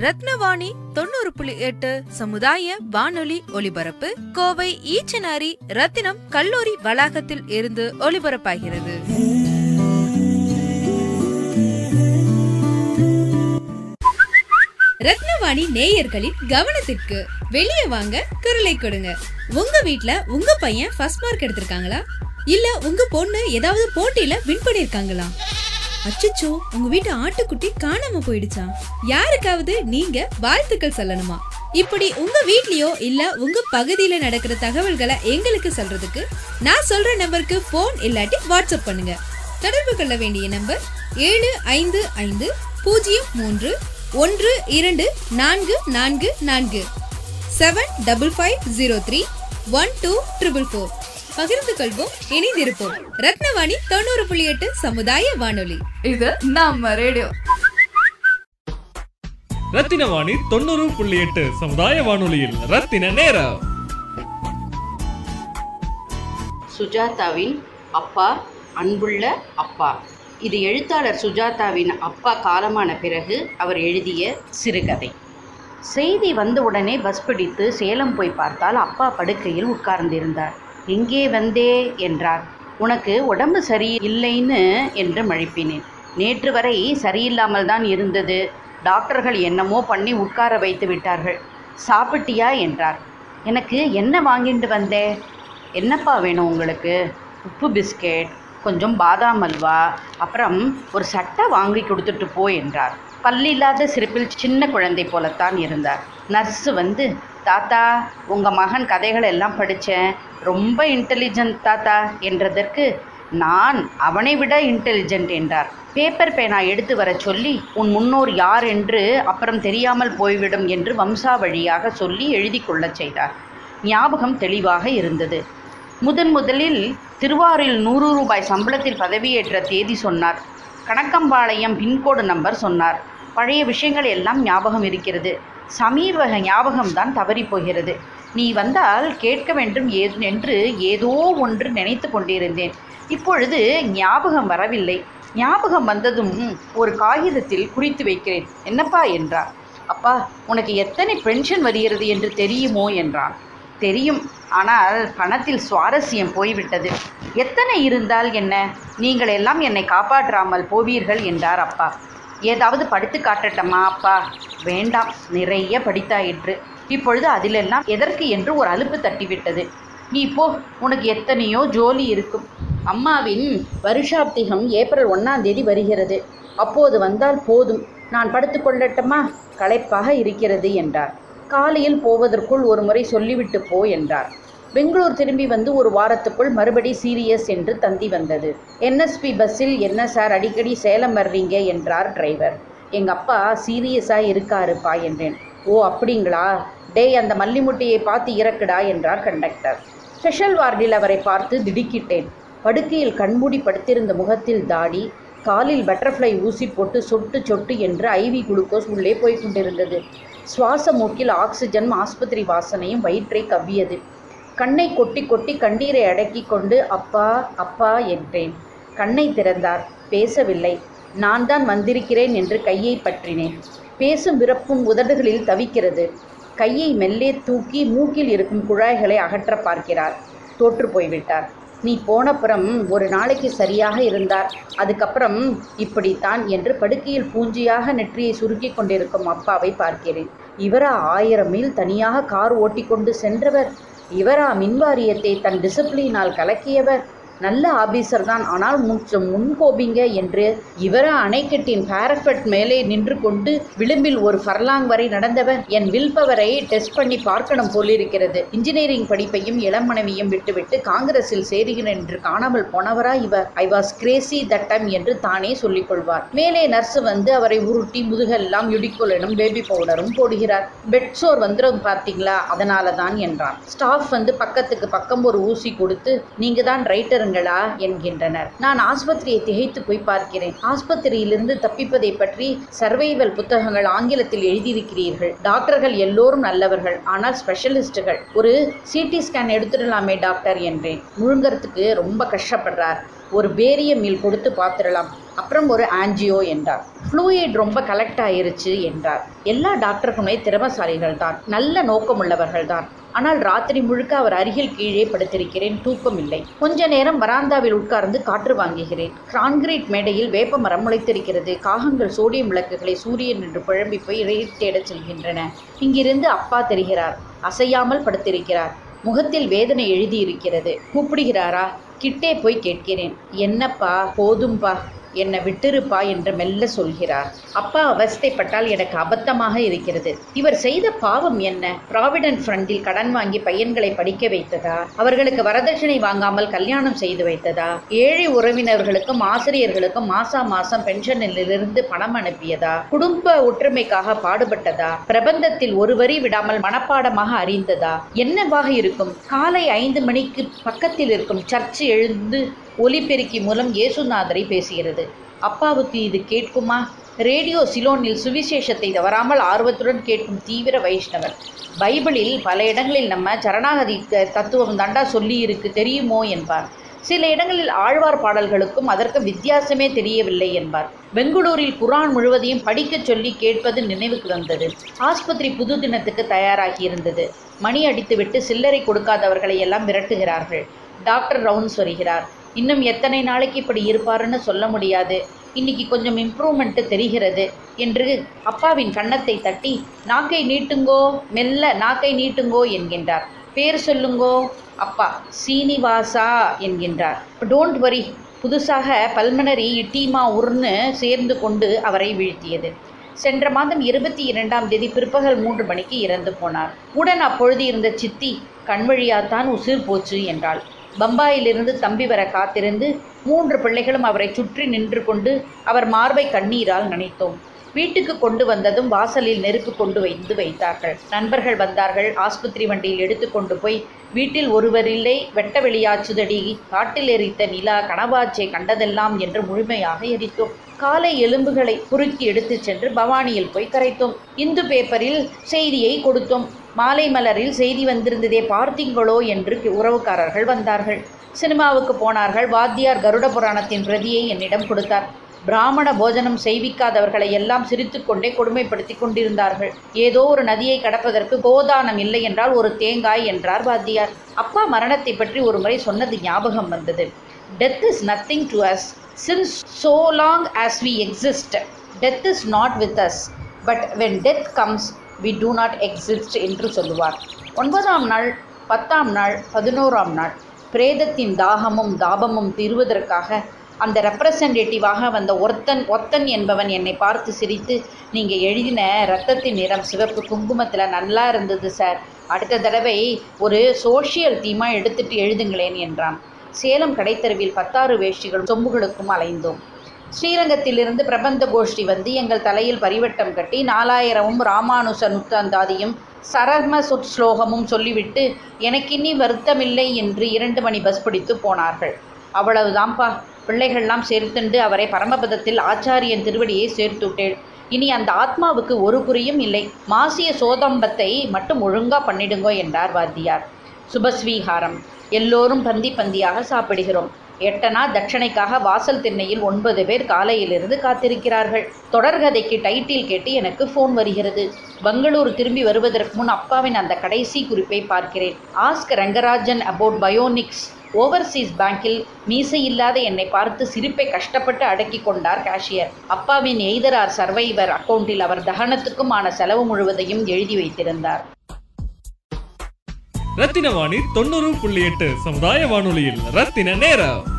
ரத்னவாணி 90.8 சமுதாய வானொலி ஒலிபரப்பு கோவை ஈச்சனாரி ரத்தினம் கல்லூரி வளாகத்தில் இருந்து ஒலிபரப்பாகிறது. ரத்னவாணி நேயர்களின் கவனத்திற்கு வெளியே வாங்க, குரலை கொடுங்க. உங்க வீட்ல உங்க பையன் ஃபர்ஸ்ட் மார்க் எடுத்திருக்காங்களா? இல்ல உங்க பொண்ணு ஏதாவது போட்டியில வின் பண்ணிருக்காங்களா? அச்சச்சோ, உங்க வீட்டு ஆட்டுக்குட்டி காணாம போயிடுச்சா? யாருக்காவது நீங்க வாழ்த்துக்கள் சொல்லணுமா? இப்படி உங்க வீட்லயோ இல்ல உங்க பகுதியில நடக்கிற தகவல்களை எங்களுக்கு சொல்றதுக்கு நான் சொல்ற நம்பருக்கு போன் இல்லாட்டி வாட்ஸ்அப் பண்ணுங்க. தொடர்பு கொள்ள வேண்டிய நம்பர் 7550122444 7550312444. பகிர்ந்து கொள்வோம், இணைந்திருப்போம். ரத்னவாணி 90.8 சமுதாய வானொலி, இது நம்ம ரேடியோ. ரத்தினவாணி 90.8 சமுதாய வானொலியில் ரத்தின நேரம். சுஜாதாவின் அப்பா, அன்புள்ள அப்பா. இது எழுத்தாளர் சுஜாதாவின் அப்பா காலமான பிறகு அவர் எழுதிய சிறுகதை. செய்தி வந்தவுடனே பஸ் பிடித்து சேலம் போய் பார்த்தால் அப்பா படுக்கையில் உட்கார்ந்திருந்தார். எங்கே வந்தே என்றார். உனக்கு உடம்பு சரியில்லைன்னு என்று மழுப்பினேன். நேற்று வரை சரியில்லாமல் தான் இருந்தது. டாக்டர்கள் என்னமோ பண்ணி உட்கார வைத்து விட்டார்கள். சாப்பிட்டியா என்றார். எனக்கு என்ன வாங்கிட்டு வந்தே? என்னப்பா வேணும் உங்களுக்கு? உப்பு பிஸ்கெட், கொஞ்சம் பாதாம் அல்வா, அப்புறம் ஒரு சட்டை வாங்கி கொடுத்துட்டு போ என்றார். பல்லில்லாத சிரிப்பில் சின்ன குழந்தை போலத்தான் இருந்தார். நர்ஸு வந்து, தாத்தா உங்கள் மகன் கதைகள் எல்லாம் படித்தேன், ரொம்ப இன்டெலிஜென்ட் தாத்தா என்றதற்கு நான் அவனை விட இன்டெலிஜென்ட் என்றார். பேப்பர் பேனா எடுத்து வர சொல்லி உன் முன்னோர் யார் என்று அப்புறம் தெரியாமல் போய்விடும் என்று வம்சாவழியாக சொல்லி எழுதி கொள்ளச் செய்தார். ஞாபகம் தெளிவாக இருந்தது. முதலில் திருவாரூரில் 100 ரூபாய் சம்பளத்தில் பதவியேற்ற தேதி சொன்னார். கணக்கம்பாளையம் பின்கோடு நம்பர் சொன்னார். பழைய விஷயங்கள் எல்லாம் ஞாபகம் இருக்கிறது. சமீப ஞாபகம்தான் தவறி போகிறது. நீ வந்தால் கேட்க வேண்டும் என்று ஏதோ ஒன்று நினைத்து கொண்டிருந்தேன். இப்பொழுது ஞாபகம் வரவில்லை. ஞாபகம் வந்ததும் ஒரு காகிதத்தில் குறித்து வைக்கிறேன். என்னப்பா என்றார். அப்பா, உனக்கு எத்தனை பென்ஷன் வருகிறது என்று தெரியுமோ என்றான். தெரியும், ஆனால் பணத்தில் சுவாரஸ்யம் போய்விட்டது. எத்தனை இருந்தால் என்ன? நீங்கள் எல்லாம் என்னை காப்பாற்றாமல் போவீர்கள் என்றார் அப்பா. ஏதாவது படித்து காட்டட்டமா அப்பா? வேண்டாம், நிறைய படித்தாயிற்று. இப்பொழுது அதிலெல்லாம் எதற்கு என்று ஒரு அலுப்பு தட்டிவிட்டது. நீ போ, உனக்கு எத்தனையோ ஜோலி இருக்கும். அம்மாவின் வருஷாப்திகம் ஏப்ரல் 1ஆம் தேதி வருகிறது. அப்போது வந்தால் போதும். நான் படுத்து கொள்ளட்டுமா? களைப்பாக இருக்கிறது என்றார். காலையில் போவதற்குள் ஒரு முறை சொல்லிவிட்டு போ என்றார். பெங்களூர் திரும்பி வந்து ஒரு வாரத்துக்குள் மறுபடி சீரியஸ் என்று தந்தி வந்தது. என்எஸ்பி பஸ்ஸில் என்ன சார் அடிக்கடி சேலம் வர்றீங்க என்றார் டிரைவர். எங்கள் அப்பா சீரியஸாக இருக்காருப்பா என்றேன். ஓ அப்படிங்களா? டேய், அந்த மல்லிமுட்டையை பார்த்து இறக்குடா என்றார் கண்டக்டர். ஸ்பெஷல் வார்டில் அவரை பார்த்து திடுக்கிட்டேன். படுக்கையில் கண்மூடி படுத்திருந்த முகத்தில் தாடி, காலில் பட்டர்ஃப்ளை ஊசி போட்டு சொட்டு சொட்டு என்று ஐவி குளுக்கோஸ் உள்ளே போய்கொண்டிருந்தது. சுவாச மூக்கில் ஆக்சிஜன், ஆஸ்பத்திரி வாசனையும் வயிற்றை கவ்வியது. கண்ணை கொட்டி கொட்டி கண்ணீரை அடக்கி கொண்டு அப்பா அப்பா என்றேன். கண்ணை திறந்தார். பேசவில்லை. நான் தான் வந்திருக்கிறேன் என்று கையை பற்றினேன். பேசும் விரப்பும் உதடுகளில் தவிக்கிறது. கையை மெல்லே தூக்கி மூக்கில் இருக்கும் குழாய்களை அகற்ற பார்க்கிறார். தோற்று போய்விட்டார். நீ போனப்புறம் ஒரு நாளைக்கு சரியாக இருந்தார். அதுக்கப்புறம் இப்படித்தான் என்று படுக்கையில் பூஞ்சியாக நெற்றியை சுருக்கி கொண்டிருக்கும் அப்பாவை பார்க்கிறேன். இவரா 1000 மைல் தனியாக கார் ஓட்டிக்கொண்டு சென்றவர்? இவரா மின்வாரியத்தை தன் டிசிப்ளினால் கலக்கியவர்? நல்ல ஆபீசர் தான், ஆனால் முன்கோபிங்க என்று இவரா அணைக்கட்டின் பாரபெட் மேலே நின்று கொண்டு விளிம்பில் ஒரு ஃபர்லாங் வரை நடந்தவர்? என் வில் பவரை டெஸ்ட் பண்ணி பார்க்கணும் போலிருக்கிறது. இன்ஜினியரிங் படிப்பையும் இளமனைவியும் விட்டுவிட்டு காங்கிரஸில் சேருகிறேன் என்று காணாமல் போனவரா இவர்? I was crazy that time என்று தானே சொல்லிக் கொள்வார். மேலே நர்ஸு வந்து அவரை உருட்டி முதுகெல்லாம் யுடிக்கொலனும் பேபி பவுடரும் போடுகிறார். பெட்சோர் வந்துடும் பார்த்தீங்களா, அதனால தான் என்றான். ஸ்டாஃப் வந்து பக்கத்துக்கு பக்கம் ஒரு ஊசி கொடுத்து நீங்க தான் ரைட்டர் என்கின்றனர். நான் ஆஸ்பத்திரியை திகைத்து போய் பார்க்கிறேன். ஆஸ்பத்திரியிலிருந்து தப்பிப்பதை பற்றி சர்வைவல் புத்தகங்கள் ஆங்கிலத்தில் எழுதியிருக்கிறீர்கள். டாக்டர்கள் எல்லோரும் நல்லவர்கள், ஆனால் ஸ்பெஷலிஸ்டுகள். ஒரு சிடி ஸ்கேன் எடுத்துடலாமே டாக்டர் என்றேன். முழுங்கறதுக்கு ரொம்ப கஷ்டப்படுறார். ஒரு பேரியம் மீல் கொடுத்து பார்த்துடலாம், அப்புறம் ஒரு ஆன்ஜியோ என்றார். ஃப்ளூயிட் ரொம்ப கலெக்ட் ஆயிருச்சு என்றார். எல்லா டாக்டர்களுமே திறமசாலிகள் தான், நல்ல நோக்கமுள்ளவர்கள் தான். ஆனால் ராத்திரி முழுக்க அவர் அருகில் கீழே படுத்திருக்கிறேன், தூக்கம் இல்லை. கொஞ்ச நேரம் வராந்தாவில் உட்கார்ந்து காற்று வாங்குகிறேன். கான்கிரீட் மேடையில் வேப்ப மரம் முளைத்திருக்கிறது. காகங்கள் சோடியம் விளக்குகளை சூரியன் என்று புழம்பி போய் ரயில் தேடச் செல்கின்றன. இங்கிருந்து அப்பா தெரிகிறார். அசையாமல் படுத்திருக்கிறார். முகத்தில் வேதனை எழுதியிருக்கிறது. கூப்பிடுகிறாரா? கிட்டே போய் கேட்கிறேன். என்னப்பா, போதும்பா, என்னை விட்டிருப்பா என்று மெல்ல சொல்கிறார். அப்பா அவஸ்தைப்பட்டால் எனக்கு அபத்தமாக இருக்கிறது. இவர் செய்த பாவம் என்ன? ப்ராவிடன்ட் ஃபண்டில் கடன் வாங்கி பையன்களை படிக்க வைத்ததா? அவர்களுக்கு வரதட்சணை வாங்காமல் கல்யாணம் செய்து வைத்ததா? ஏழை உறவினர்களுக்கும் ஆசிரியர்களுக்கும் மாசம் பென்ஷனிலிருந்து பணம் அனுப்பியதா? குடும்ப ஒற்றுமைக்காக பாடுபட்டதா? பிரபந்தத்தில் ஒரு வரி விடாமல் மனப்பாடமாக அறிந்ததா? என்னவாக இருக்கும்? காலை 5 மணிக்கு பக்கத்தில் இருக்கும் சர்ச் எழுந்து ஒலிபெருக்கி மூலம் இயேசுநாதரை பேசுகிறது. அப்பாவுக்கு இது கேட்குமா? ரேடியோ சிலோனில் சுவிசேஷத்தை தவறாமல் ஆர்வத்துடன் கேட்கும் தீவிர வைஷ்ணவர். பைபிளில் பல இடங்களில் நம்ம சரணாகதி தத்துவம் தாண்டா சொல்லி இருக்கு, தெரியுமோ என்பார். சில இடங்களில் ஆழ்வார் பாடல்களுக்கும் அதற்கு வித்தியாசமே தெரியவில்லை என்பார். பெங்களூரில் குரான் முழுவதையும் படிக்கச் சொல்லி கேட்பது நினைவுக்கு வந்தது. ஆஸ்பத்திரி புது தினத்துக்கு தயாராகி இருந்தது. மணி அடித்துவிட்டு சில்லறை கொடுக்காதவர்களை எல்லாம் விரட்டுகிறார்கள். டாக்டர் ரவுண்ட்ஸ் வருகிறார். இன்னும் எத்தனை நாளைக்கு இப்படி இருப்பாருன்னு சொல்ல முடியாது, இன்னைக்கு கொஞ்சம் இம்ப்ரூவ்மெண்ட்டு தெரிகிறது என்று அப்பாவின் கன்னத்தை தட்டி, நாக்கை நீட்டுங்கோ, மெல்ல நாக்கை நீட்டுங்கோ என்கின்றார். பேர் சொல்லுங்கோ. அப்பா சீனிவாசா என்கின்றார். Don't worry. புதுசாக பல்மனரி டீமா உர்னு சேர்ந்து கொண்டு அவரை வீழ்த்தியது. சென்ற மாதம் 22ஆம் தேதி பிற்பகல் 3 மணிக்கு இறந்து போனார். உடன் அப்பொழுது இருந்த சித்தி, கண்வழியாத்தான் உசிர் போச்சு என்றாள். பம்பாயிலிருந்து தம்பி வர காத்திருந்து 3 பிள்ளைகளும் அவரை சுற்றி நின்று கொண்டு அவர் மார்பை கண்ணீரால் நனைத்தோம். வீட்டுக்கு கொண்டு வந்ததும் வாசலில் நெருப்பு கொண்டு வைத்தார்கள். நண்பர்கள் வந்தார்கள். ஆஸ்பத்திரி வண்டியில் எடுத்து கொண்டு போய் வீட்டில் ஒருவரில்லை, வெட்ட வெளியாச்சுதடி, காட்டில் எரித்த நிலா, கனவாச்சை கண்டதெல்லாம் என்று முழுமையாக எரித்தோம். காலை எலும்புகளை குறுக்கி எடுத்துச் சென்று பவானியில் போய் கரைத்தோம். இந்து பேப்பரில் செய்தியை கொடுத்தோம். மாலை மலரில் செய்தி வந்திருந்ததே, பார்த்தீங்களோ என்று உறவுக்காரர்கள் வந்தார்கள். சினிமாவுக்கு போனார்கள். வாத்தியார் கருட புராணத்தின் பிரதியை என்னிடம் கொடுத்தார். பிராமண போஜனம் செய்விக்காதவர்களை எல்லாம் சிரித்துக்கொண்டே கொடுமைப்படுத்தி கொண்டிருந்தார்கள். ஏதோ ஒரு நதியை கடப்பதற்கு கோதானம் இல்லை என்றால் ஒரு தேங்காய் என்றார் வாத்தியார். அப்பா மரணத்தை பற்றி ஒரு முறை சொன்னது ஞாபகம் வந்தது. Death is nothing to us since so long as we exist. Death is not with us, but when death comes we do not exist என்று சொல்லுவார். 9ஆம் நாள், 10ஆம் நாள், 11ஆம் நாள் பிரேதத்தின் தாகமும் தாபமும் தீர்வதற்காக அந்த ரெப்ரசன்டேட்டிவாக வந்த ஒத்தன் என்பவன் என்னை பார்த்து சிரித்து, நீங்கள் எழுதின இரத்தத்தின் நிறம் சிவப்பு குங்குமத்தில் நல்லா இருந்தது சார், அடுத்த தடவை ஒரு சோஷியல் தீமாக எடுத்துட்டு எழுதுங்களேன் என்றான். சேலம் கடைத்தருவில் 16 வேஷ்டிகள் சொம்புகளுக்கும் அலைந்தோம். ஸ்ரீரங்கத்திலிருந்து பிரபந்த கோஷ்டி வந்து எங்கள் தலையில் பரிவட்டம் கட்டி 4000 ராமானுச நுத்தாந்தாதியும் சரம ஸ்லோகமும் சொல்லிவிட்டு எனக்கின்னி வருத்தமில்லை என்று 2 மணி பஸ் பிடித்து போனார்கள். அவ்வளவுதான்ப்பா. பிள்ளைகள்லாம் சேர்த்துண்டு அவரை பரமபதத்தில் ஆச்சாரியன் திருவடியை சேர்த்துட்டேள். இனி அந்த ஆத்மாவுக்கு ஒரு குறியும் இல்லை. மாசிய சோதம்பத்தை மட்டும் ஒழுங்கா பண்ணிடுங்கோ என்றார் வாத்தியார். சுபஸ்வீகாரம். எல்லோரும் பந்தியாக சாப்பிடுகிறோம். 8 தட்சணைக்காக வாசல் திண்ணையில் 9 பேர் காலையிலிருந்து காத்திருக்கிறார்கள். தொடர்கதைக்கு டைட்டில் கேட்டு எனக்கு ஃபோன் வருகிறது. பெங்களூர் திரும்பி வருவதற்கு முன் அப்பாவின் அந்த கடைசி குறிப்பை பார்க்கிறேன். Ask Rangarajan about bionics. Overseas பேங்கில் மீசை இல்லாத என்னை பார்த்து சிரிப்பை கஷ்டப்பட்டு அடக்கி கொண்டார் கேஷியர். அப்பாவின் எய்தரார் சர்வைவர் அக்கவுண்டில் அவர் தகனத்துக்கும் ஆன செலவு முழுவதையும் எழுதி வைத்திருந்தார். ரத்தினவாணி 90.8 சமுதாய வானொலியில் ரத்தின நேரம்.